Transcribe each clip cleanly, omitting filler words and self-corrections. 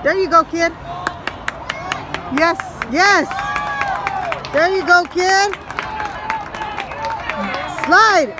There you go, kid. Yes, yes. There you go, kid. Slide.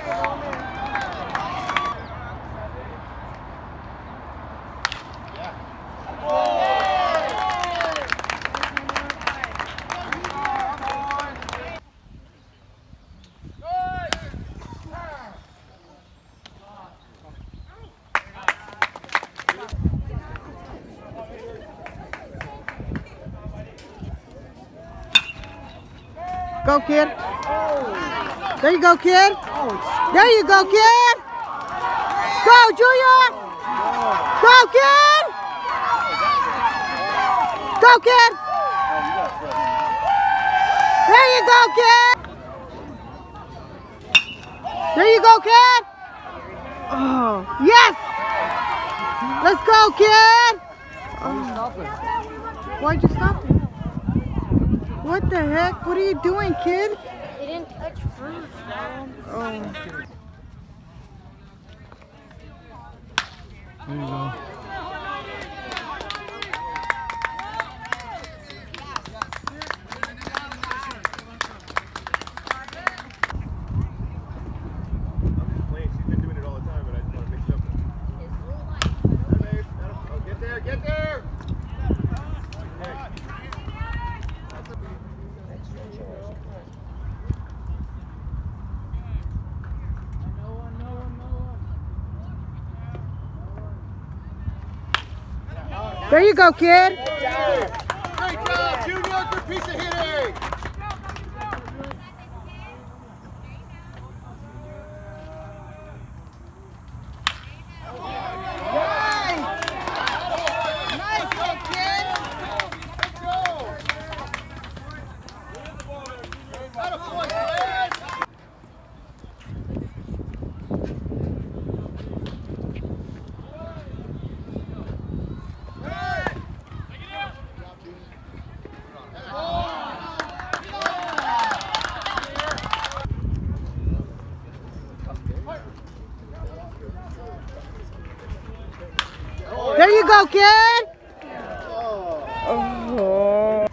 Go, kid. There you go, kid. There you go, kid. Go, Julia. Go, kid. Go, kid. There you go, kid. There you go, kid. Oh, yes. Let's go, kid. Why'd you stop it? What the heck? What are you doing, kid? They didn't touch fruit, Mom. Oh. There you go. She's been doing it all the time, but I just want to mix it up. Get there, get there! There you go, kid. Great job, Junior! Good piece of hitting! There you go, kid. Oh.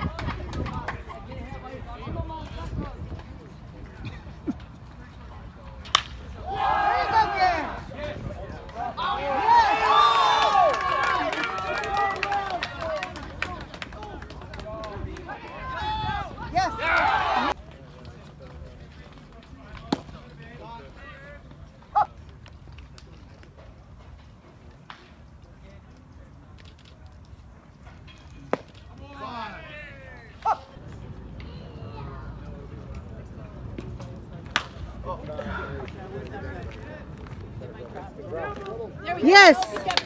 Yes.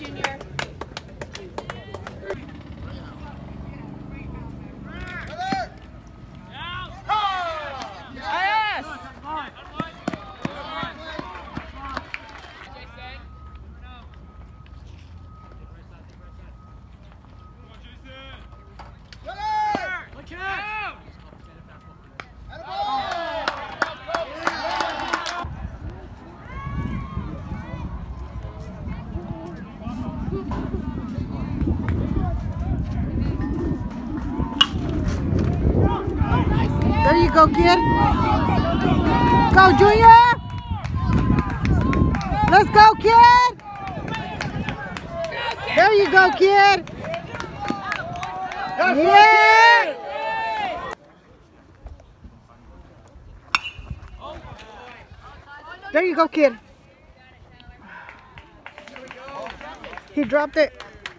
There you go, kid. Go, Junior. Let's go, kid. There you go, kid. Yeah. There you go, kid. He dropped it.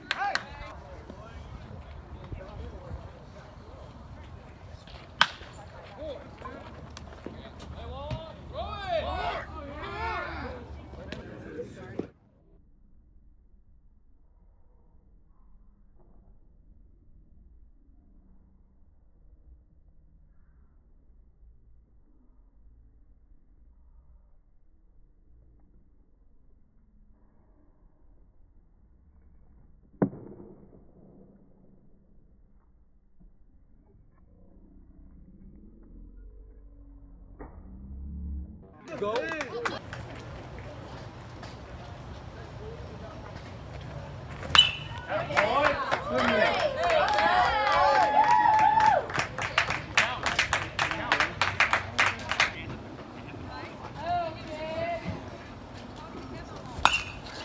Go. Good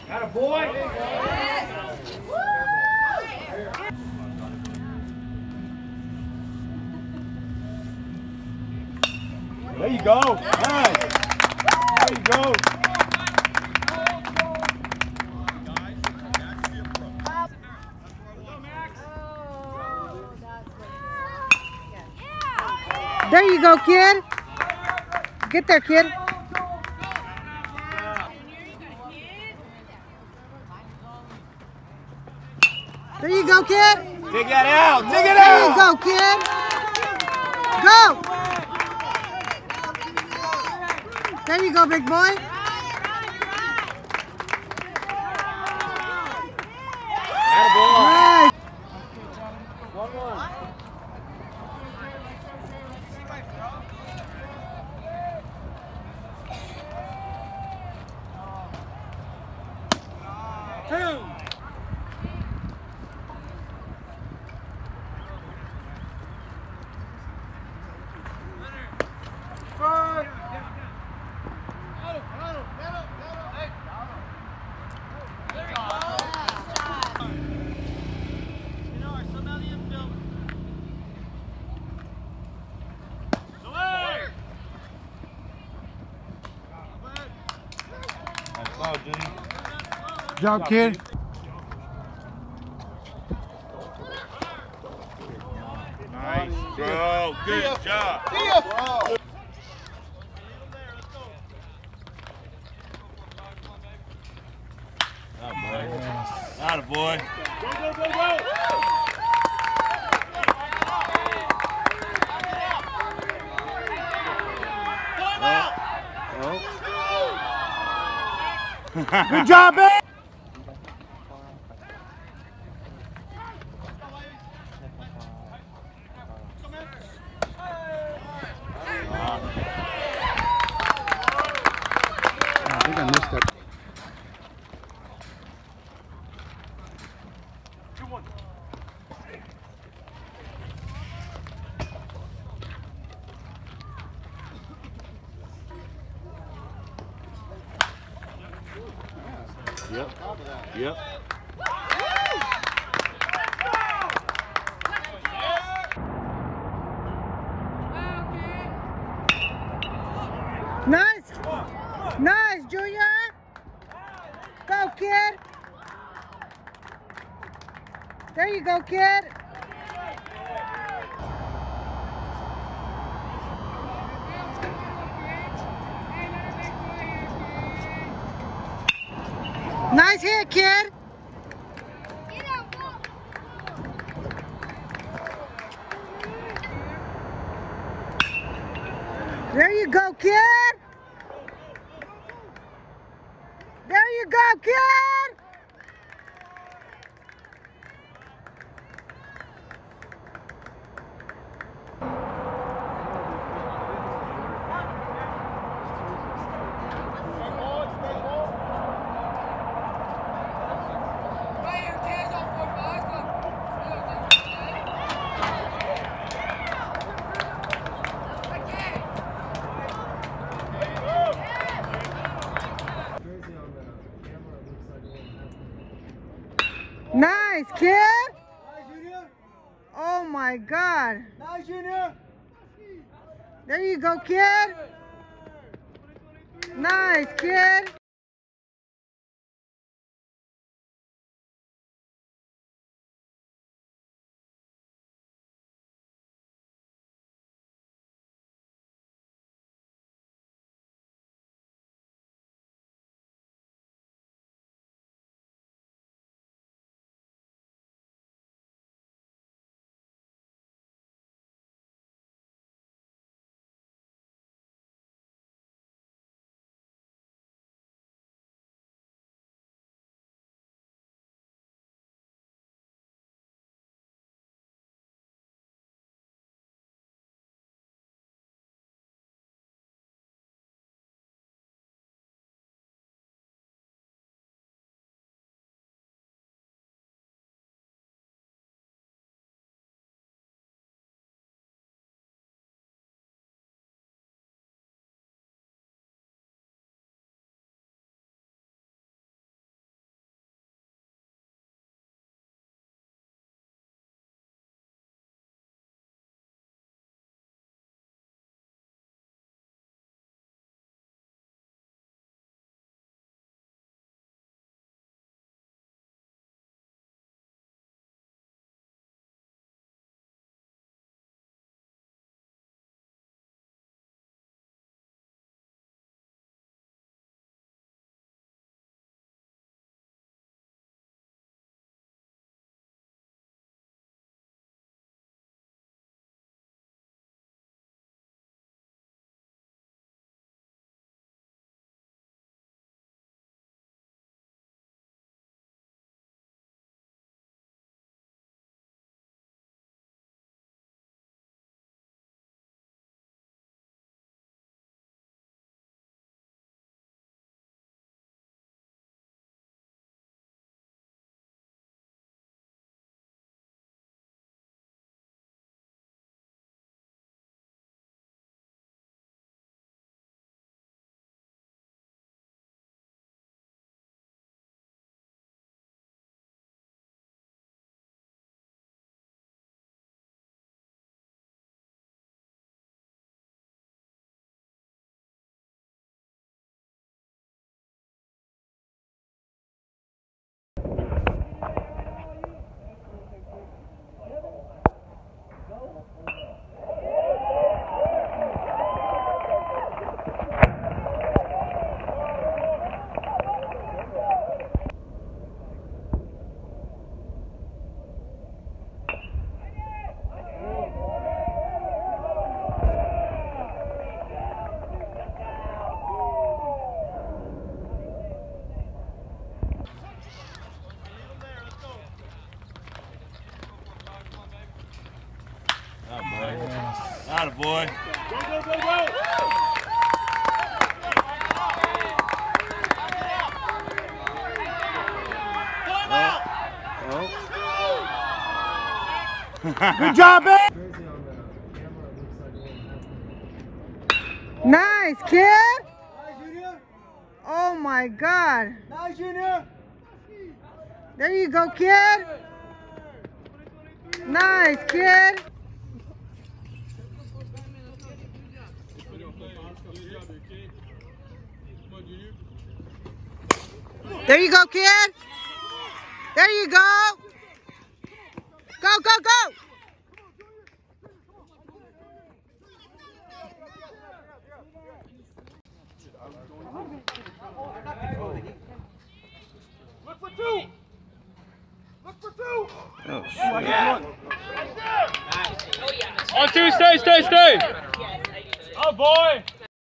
Atta boy. There you go. Nice. There you go. There you go, kid. Get there, kid. There you go, kid. Take that out. Take it There you out. go, kid. Go. There you go, big boy. Nice. Good job, kid. Nice, bro. Good job. Atta boy. Go, go, go, go. Good job, man. I think I missed it. Yep. Yep. Nice. Nice, Junior. Go, kid. There you go, kid. Nice hit, kid. There you go, kid. There you go, kid. Nice, kid. Oh my God. Nice, Junior. There you go, kid. Nice, kid. boy. Go, go, go, go! Good job, babe! Nice, kid! Oh my God! Nice, Junior! There you go, kid! Nice, kid! There you go, kid! There you go! Go, go, go! Look for two! Look for two! Oh, shit. On two, stay. Oh, boy.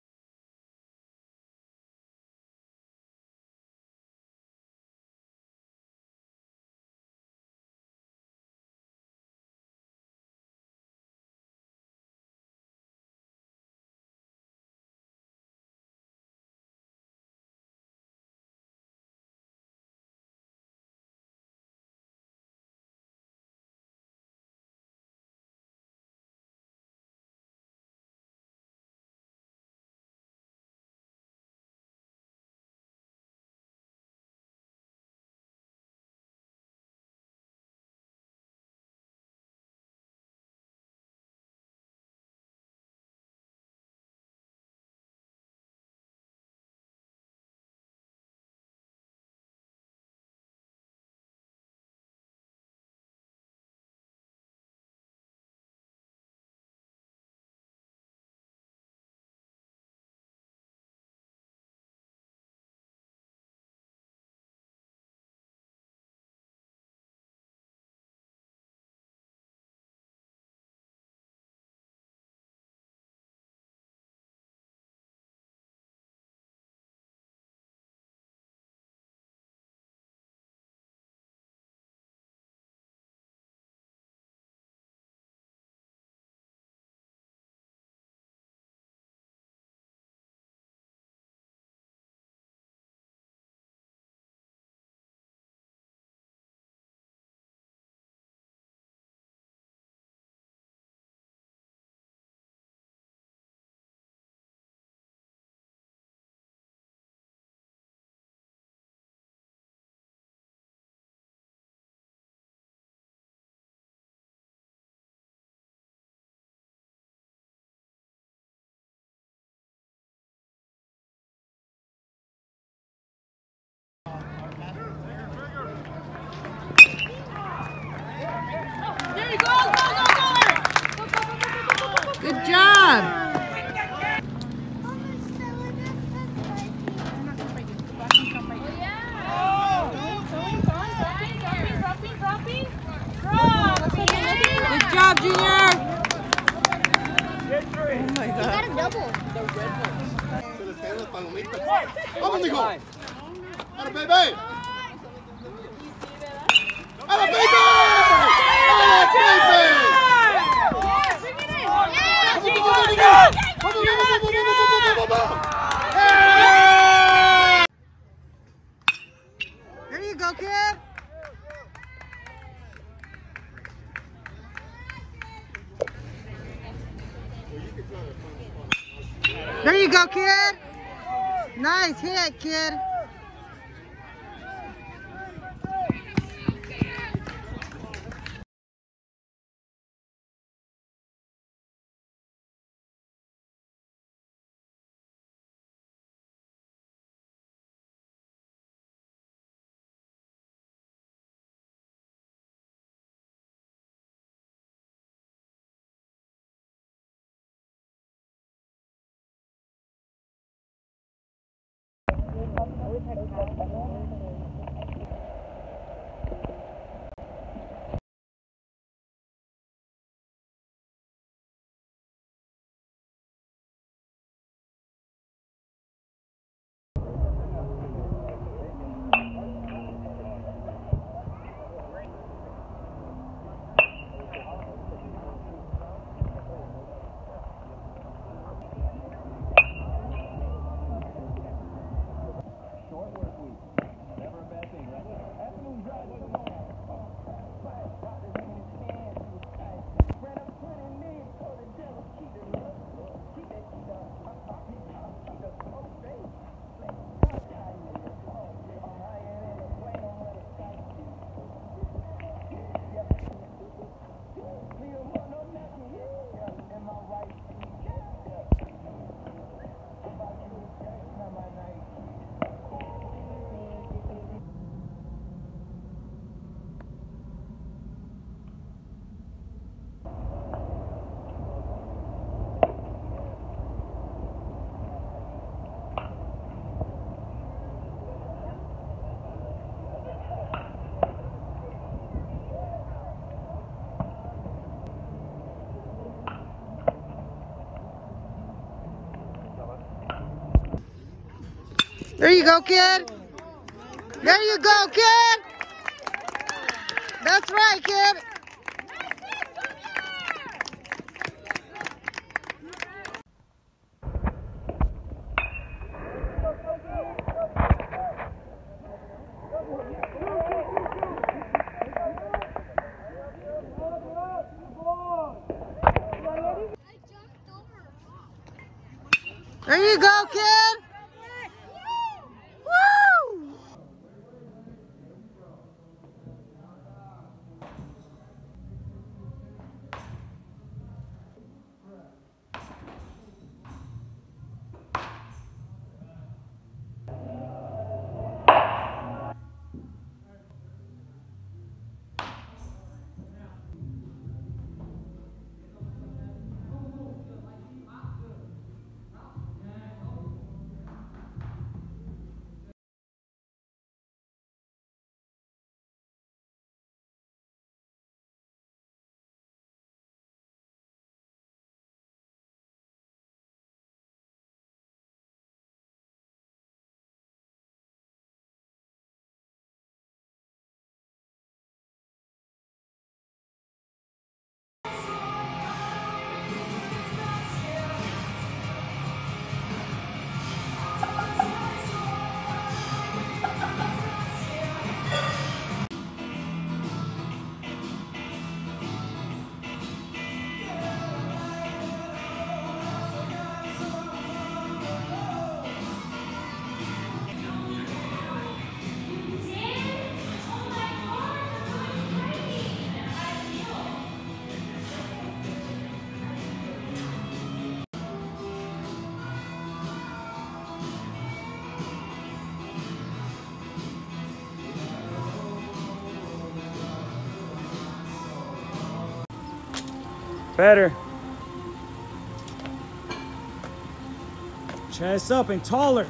Good job! Good job, Junior! Oh my God. Got a double. ¡Vamos, mijo! ¡Ahora, baby! ¡Ahora, baby! There you go, kid! There you go, kid! Nice hit, kid! There you go, kid. There you go, kid. That's right, kid. There you go, kid. Woo! Better. Chest up and taller.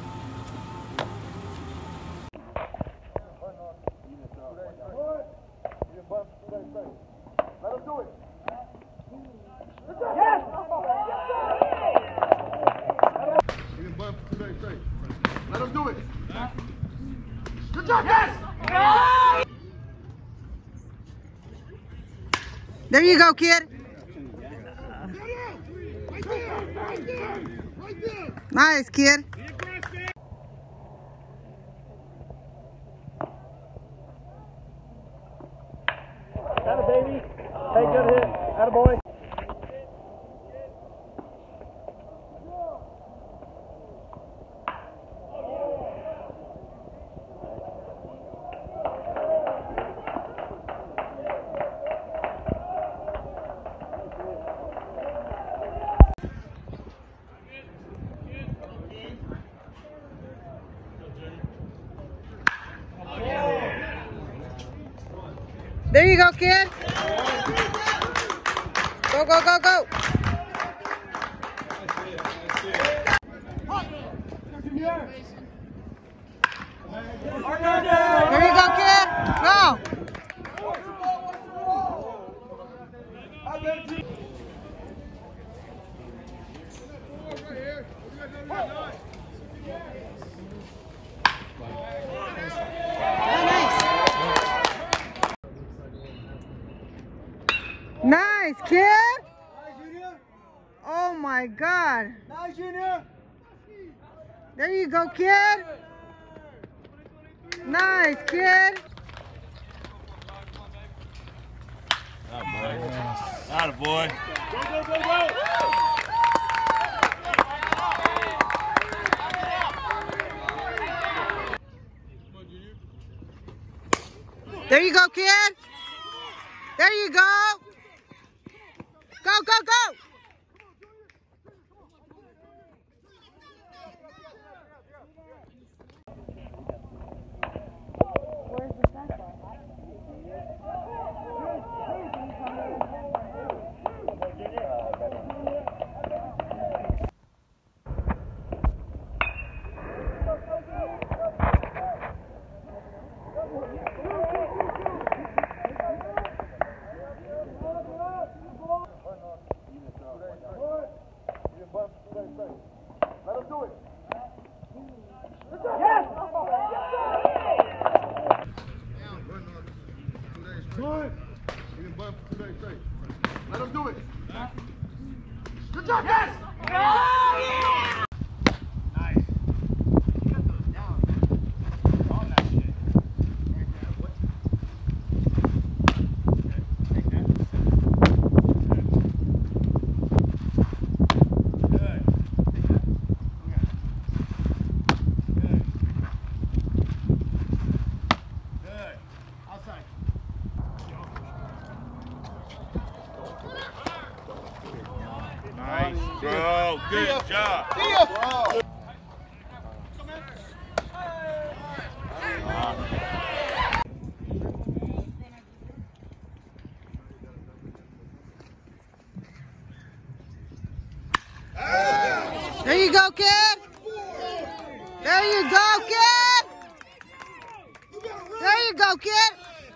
Let him do it. Let him do it. Good job, yes! There you go, kid. Nice, kid. Atta baby. Hey, good hit. Atta boy. There you go, kid. Go, go, go, go. There you go, kid. Go. Nice, kid. Oh my God. Nice, Junior. There you go, kid. Nice, kid. Atta boy. Go, go, go, go. There you go, kid. There you go. Go, go, go. Good job. See ya. There you go, kid. There you go, kid. There you go, kid.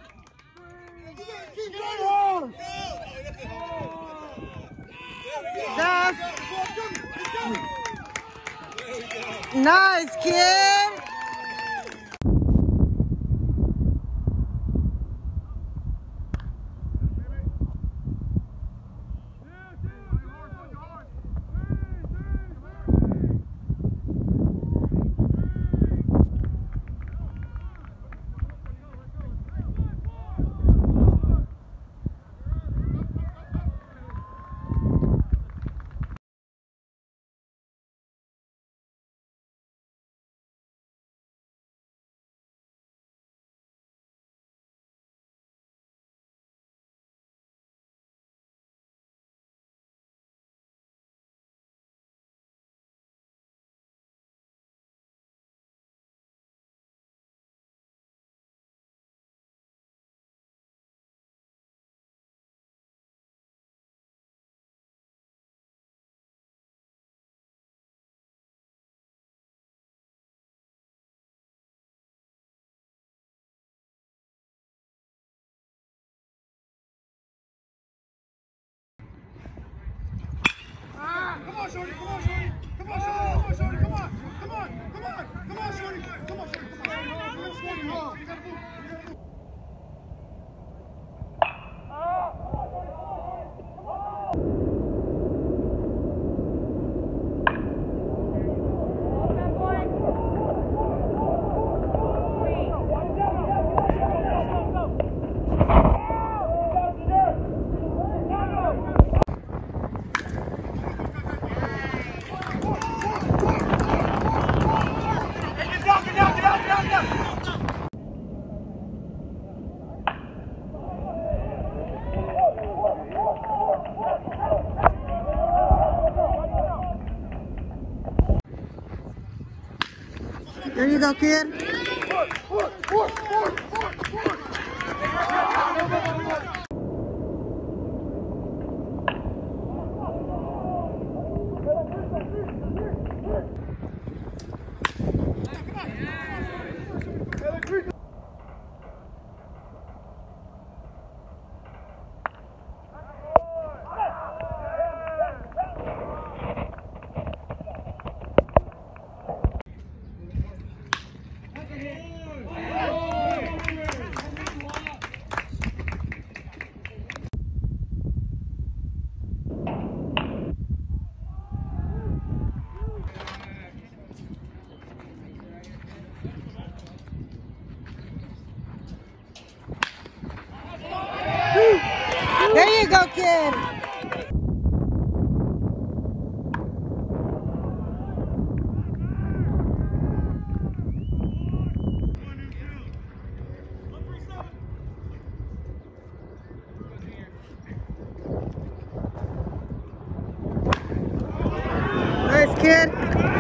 Nice, kid. Come on, Shorty. Come on, Shorty. Come on, Shorty. Come on, Shorty. Come on. Come on. Come on. Come on, Shorty. Come on, Shorty. Come on. You gotta move. There you go, kid. There you go, kid. Nice, kid.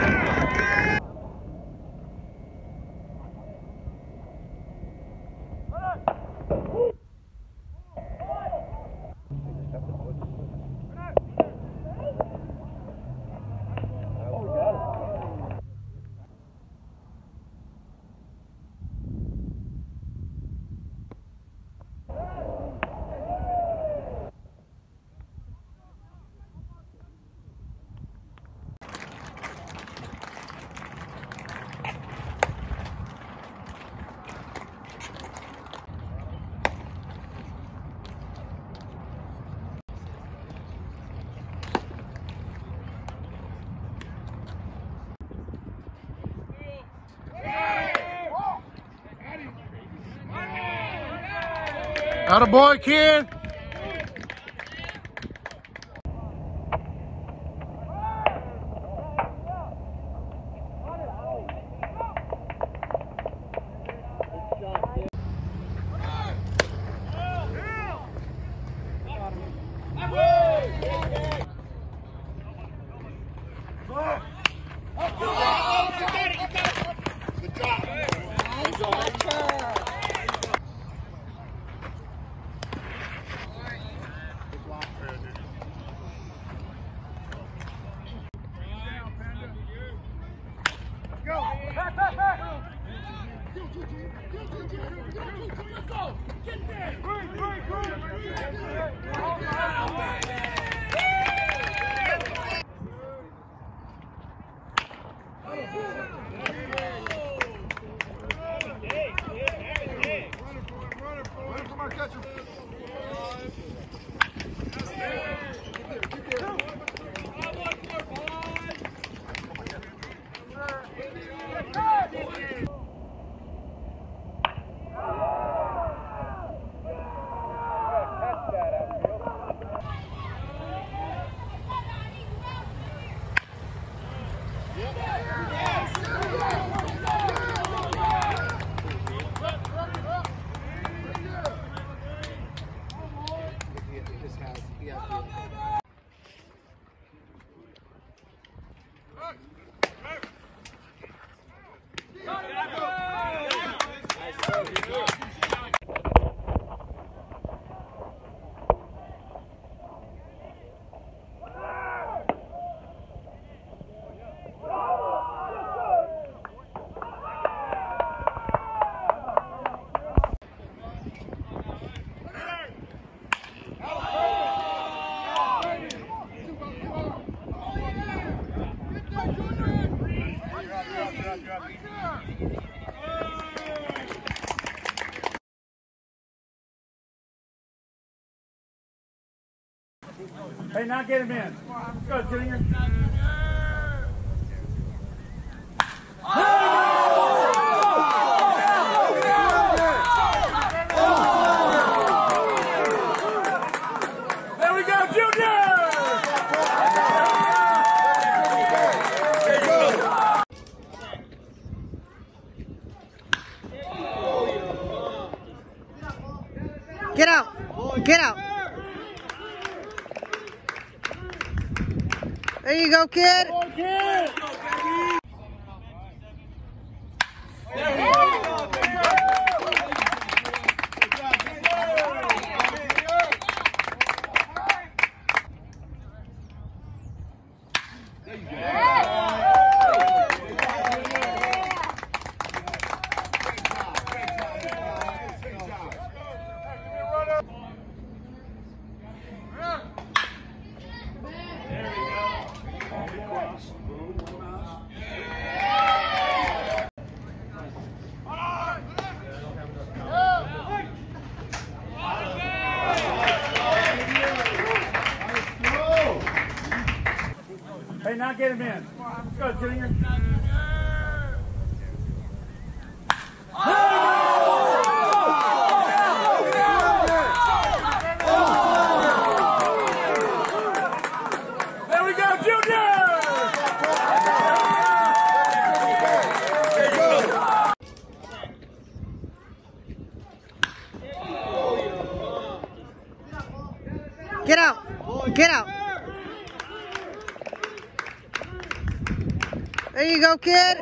Attaboy, kid. Hey, now get him in. Let's go, Junior. There we go, Junior! Get out. Get out. There you go, kid. Hey, now get him in. Let's go, Junior. There we go, Junior! Get out. Get out. There you go, kid.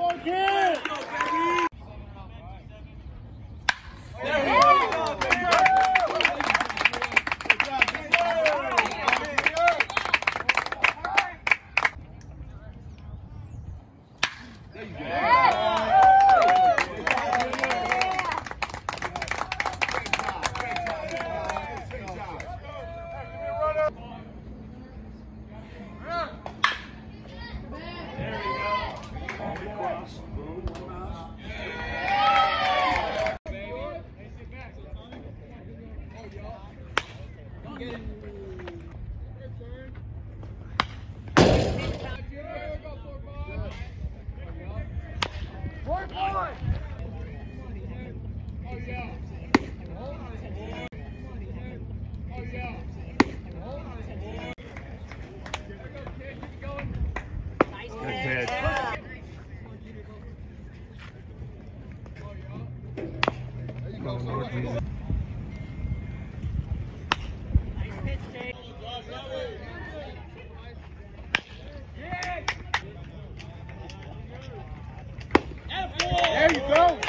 There you go.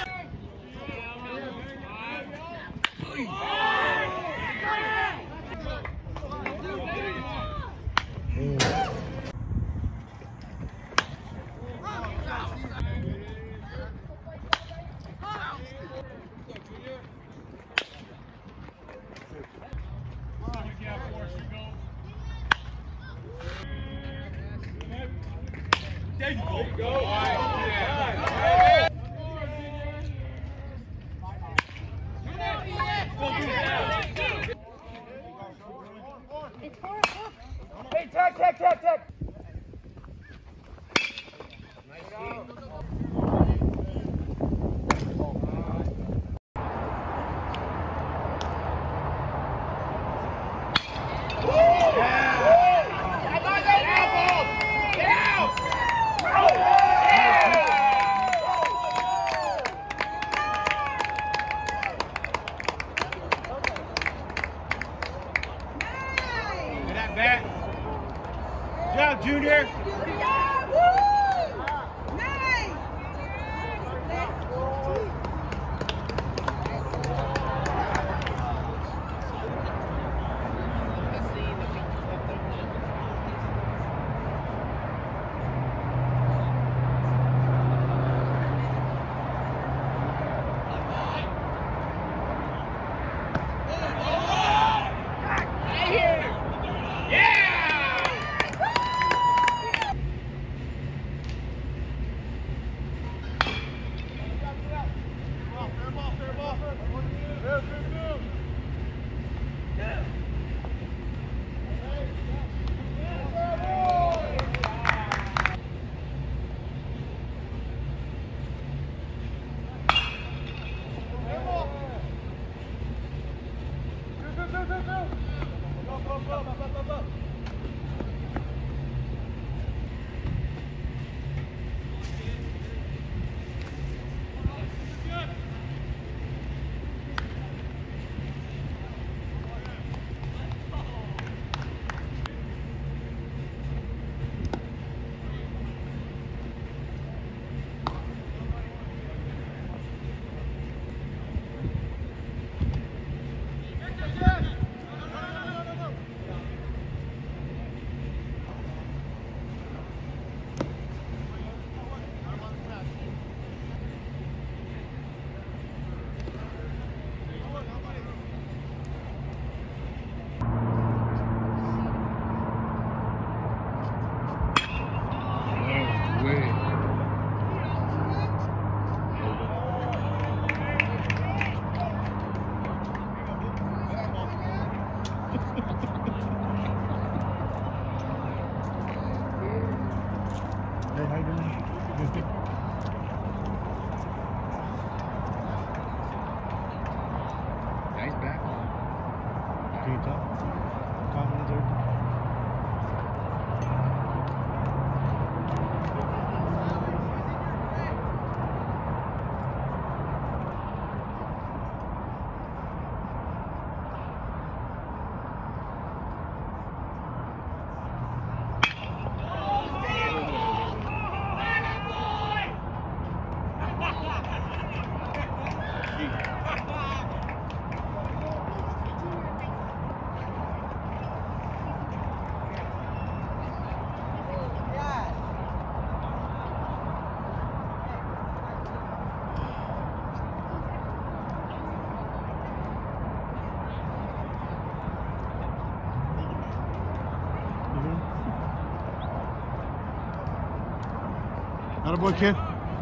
Attaboy, kid.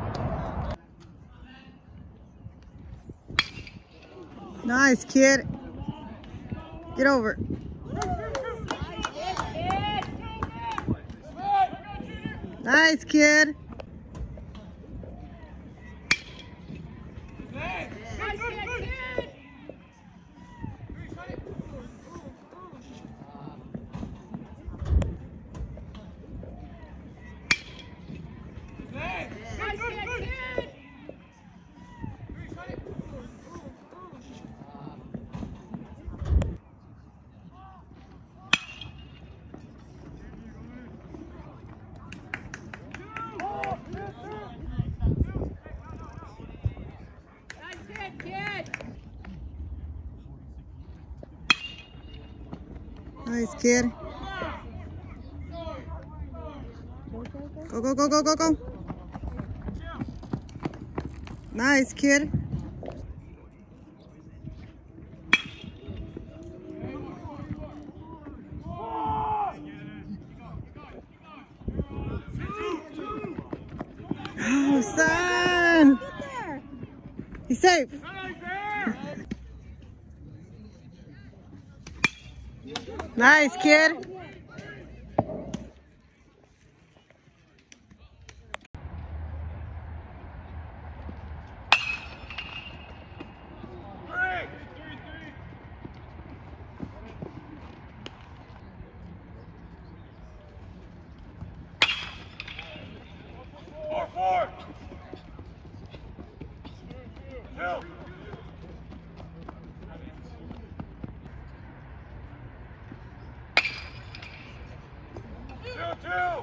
Nice, kid. Get over. Nice, kid. Nice, kid. Go, go, go, go, go, go. Nice, kid. Oh, son. He's safe. Nice, kid. Four. Two.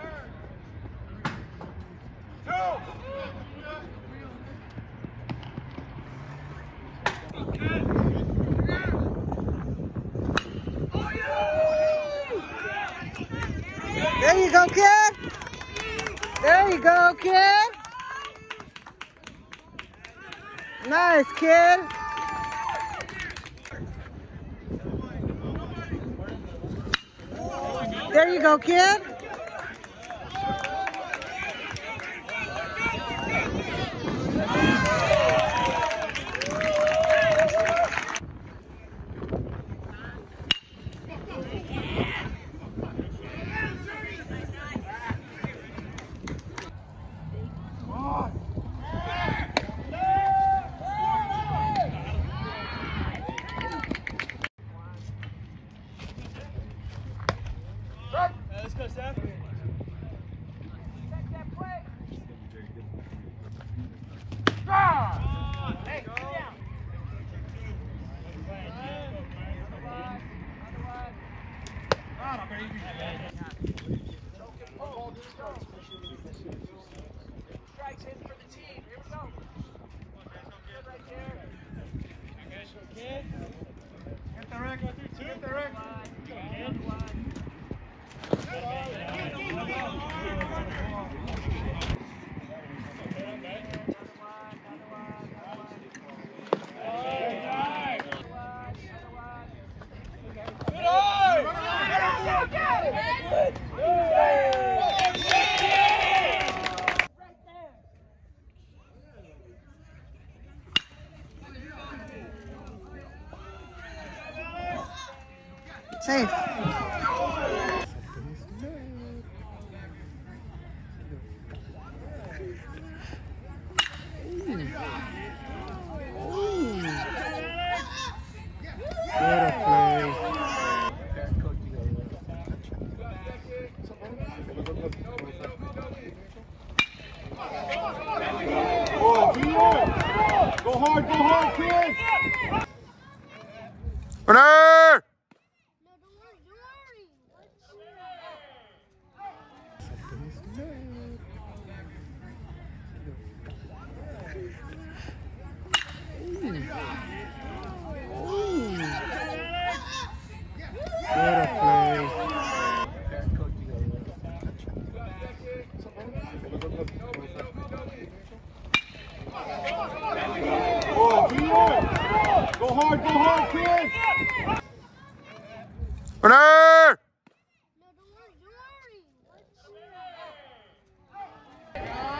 There you go, kid. There you go, kid. Nice, kid. There you go, kid. Let's go, Seth. Hey, go down. Strikes in for the team. Here we go. Right there. Get the Rick. Get the Rick. Safe. Go hard, kid! Runner! Go hard, kid! Runner! No, don't worry.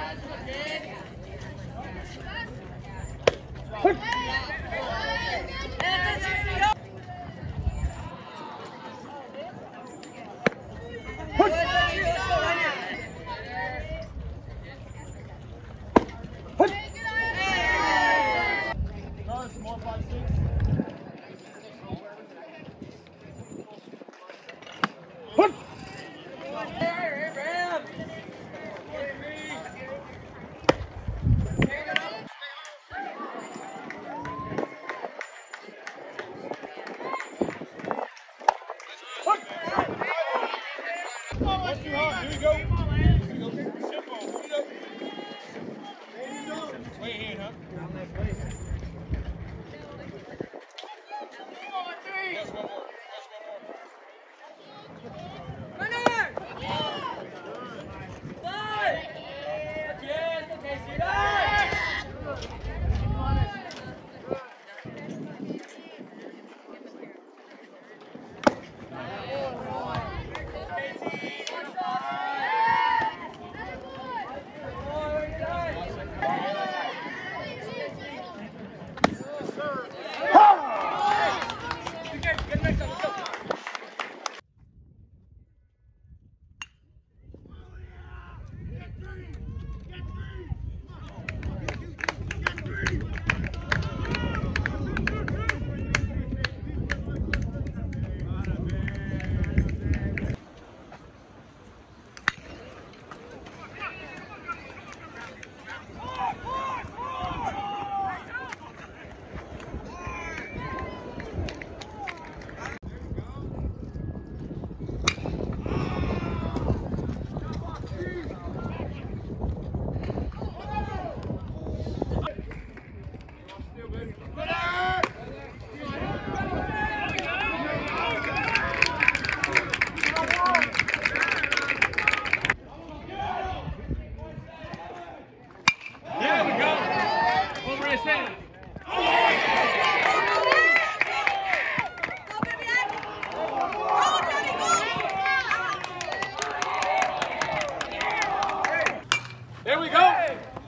There we go.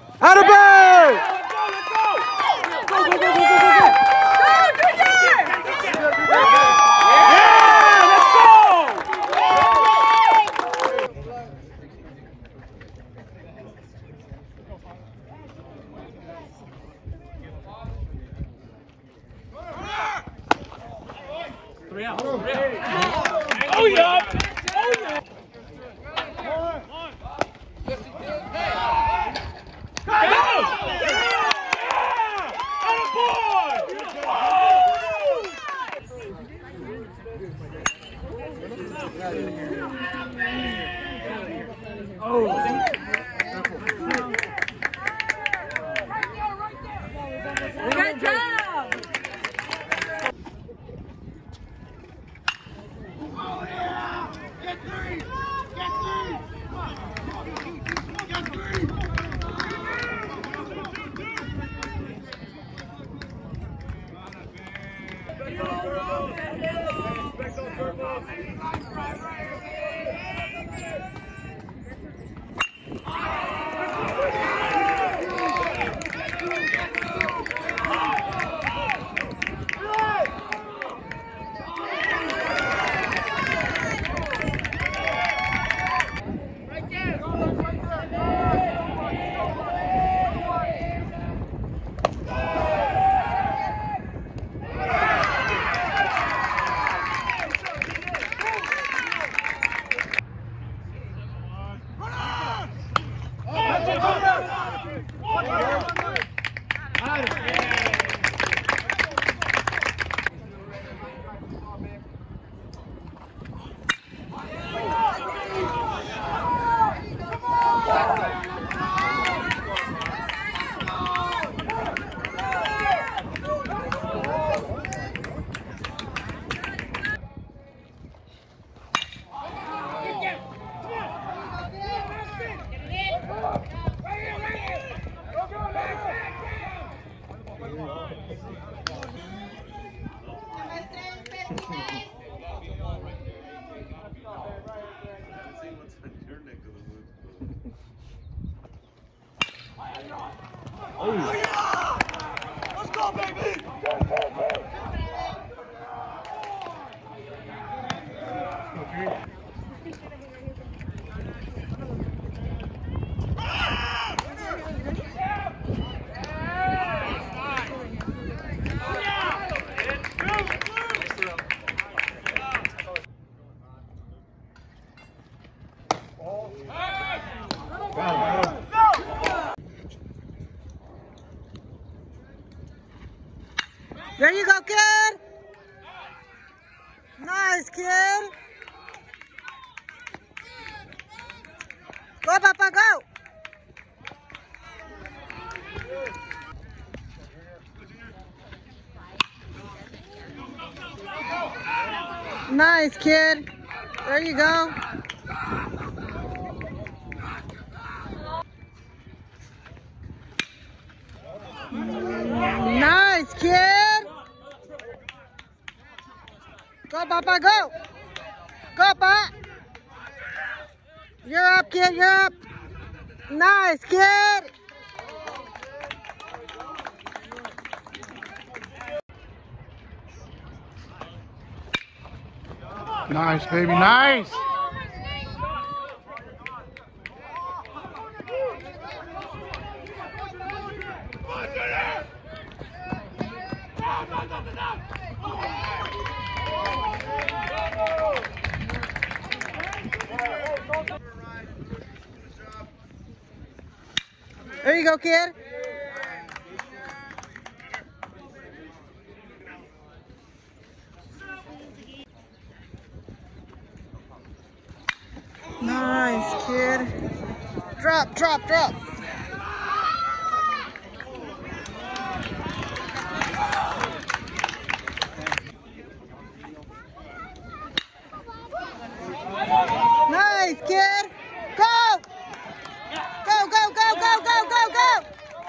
Attaboy! Oh yeah. Good job! Let's go! There you go, kid. Nice, kid. Go, Papa, go. Nice, kid. There you go. Nice, kid. Go, Papa, go. Go, Papa. You're up, kid. You're up. Nice, kid. Nice, baby, nice. There you go, kid. Nice, kid. Drop, drop, drop. Nice, kid. Go! Go, go, go, go, go, go, go!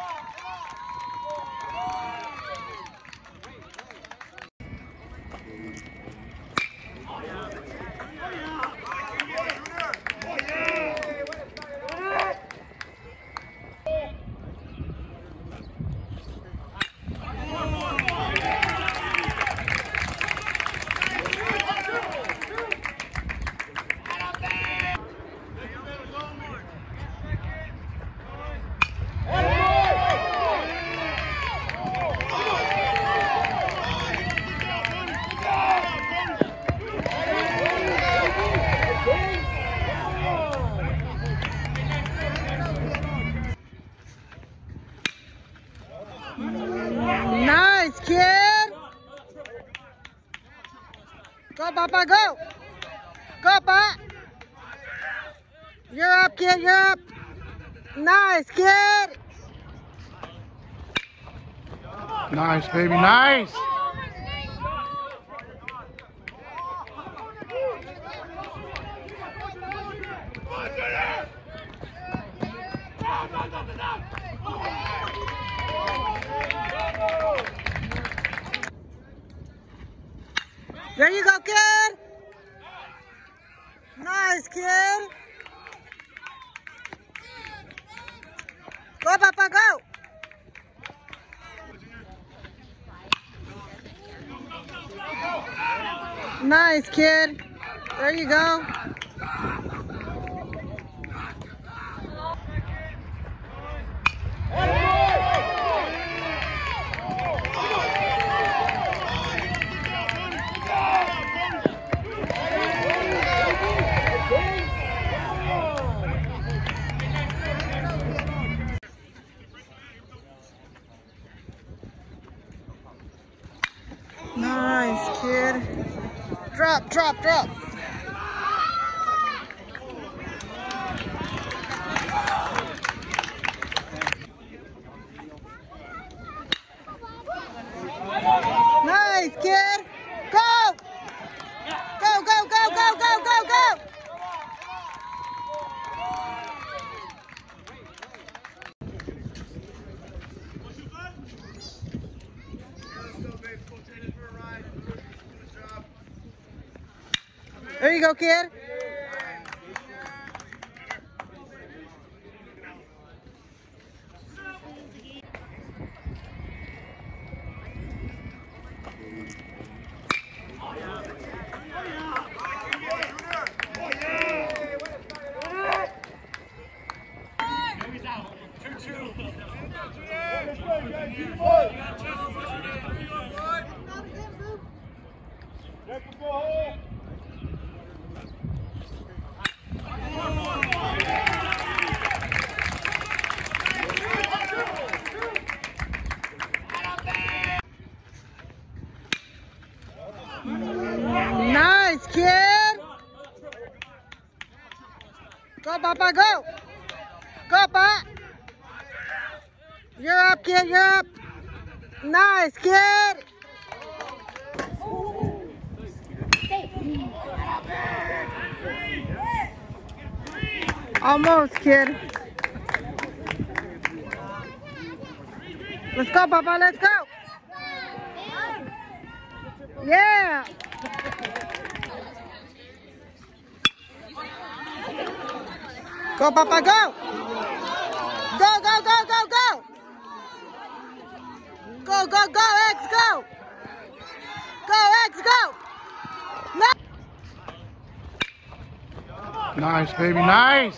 Nice, kid. Go, Papa, go. Go, Papa. You're up, kid. You're up. Nice, kid. Nice, baby, nice. There you go, kid. Nice, kid. Go, Papa, go. Nice, kid. There you go. Nice, kid. Drop, drop, drop. Nice, kid. Go! Go, go, go, go, go, go, go! There you go, kid. Nice, kid. Go, Papa, go. Go, Papa. You're up, kid. You're up. Nice, kid. Almost, kid. Let's go, Papa. Let's go. Yeah. Go, Papa, go. Go, go, go, go, go. Go, go, go, X, go. Go, X, go. Nice, baby, nice.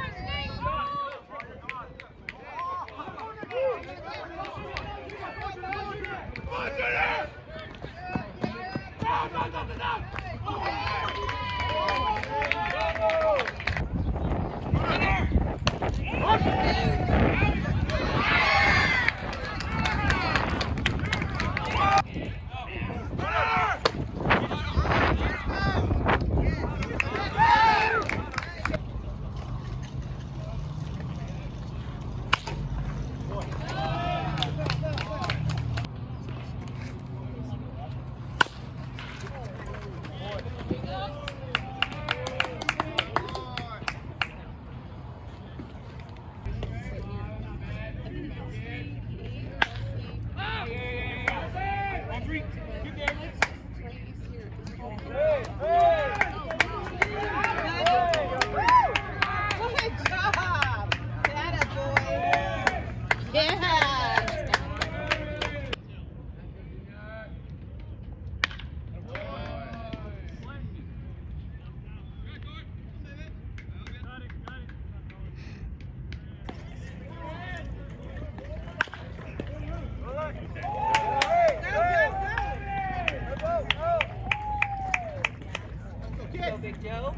Big Joe.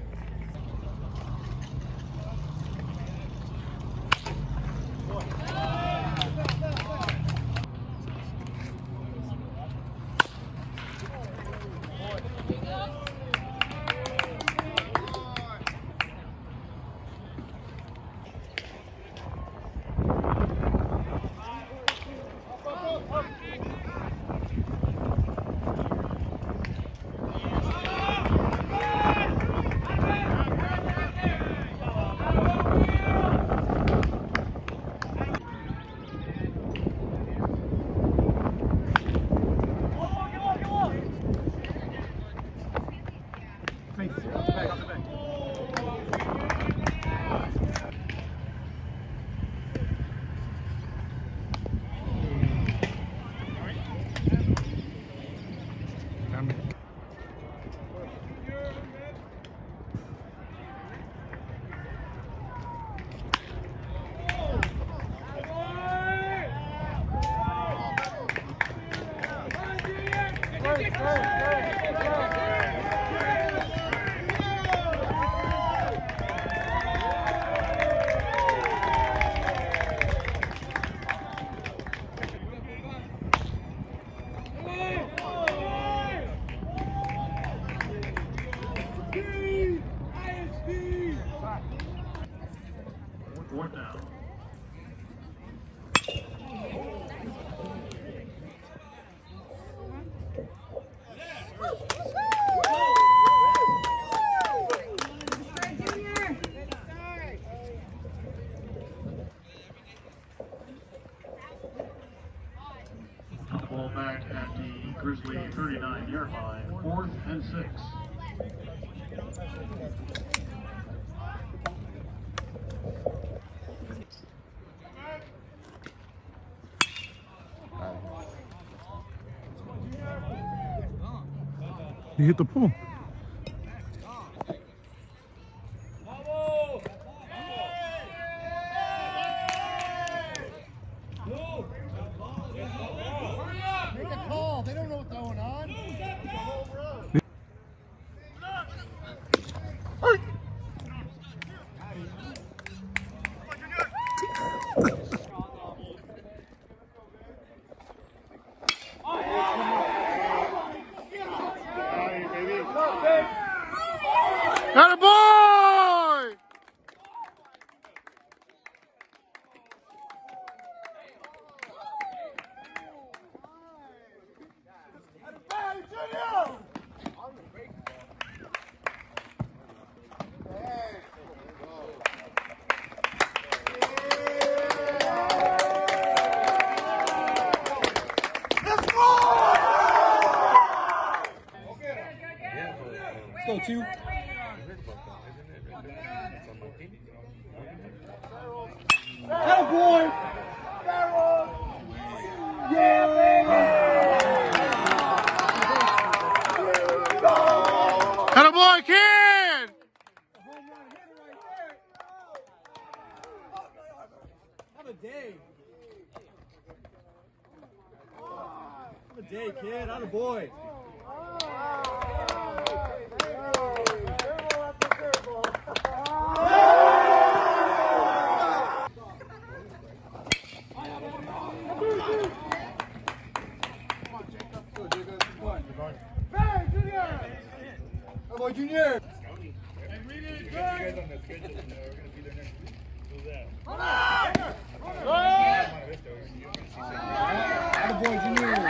Fourth down. Ball back at the Grizzly 39-yard line, 4th and 6. You hit the pole. go, 2. Oh boy! Atta boy, kid! Have a day. Have a day, kid. Atta boy. Boy, Junior! Boy, Junior!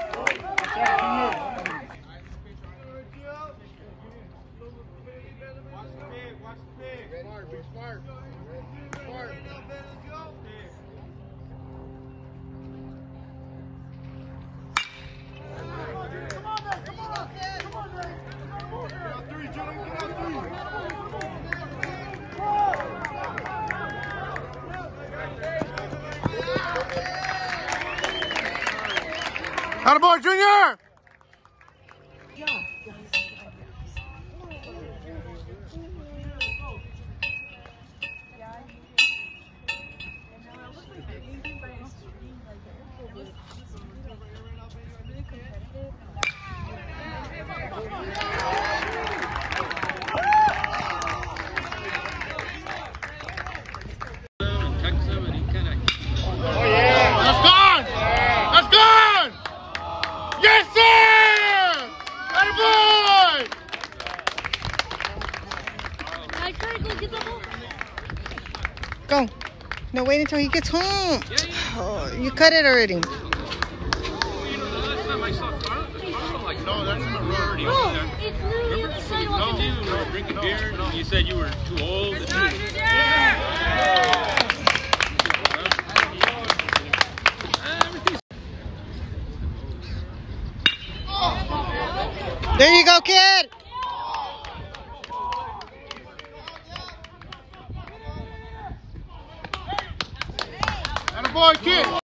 Atta boy, Junior! That's gone! That's gone! Yes, sir! Atta boy! I tried to go get the ball. Go. No, wait until he gets home. Oh, you cut it already. No, that's in the road. Oh, it's literally on the sidewalk. You were drinking beer. You said you were too old. There you go, kid. Atta boy, kid!